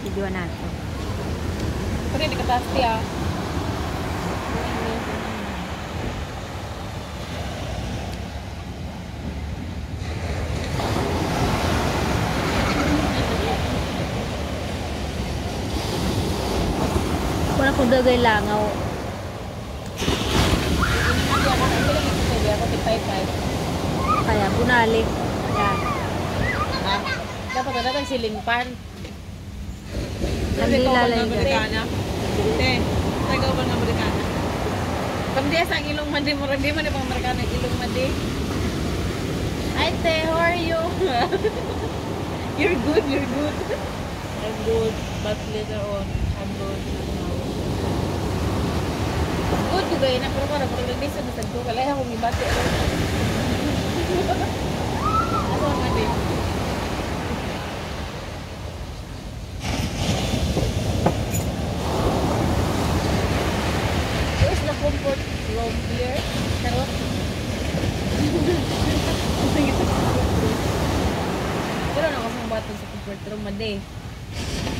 Video natin. Pero hindi ka tasti ah. Wala kong dagay langaw. Kaya bunalik. Yan. Ah, dapat na natin silingpan. Hindi lalay Amerikana. Tagaw ba ng Amerikana? Pamdiya sa ilong mandi mo rin. Di man yung Amerikana ilong mandi. Hi, te. How are you? You're good. You're good. I'm good. But later on, I'm good. Good juga yun. Pero ko na pag nagdisa ko. Kalaya akong ibati. Ano ang mandi? Comfort room here. Charot. Pero nakasang bato sa comfort room, madi.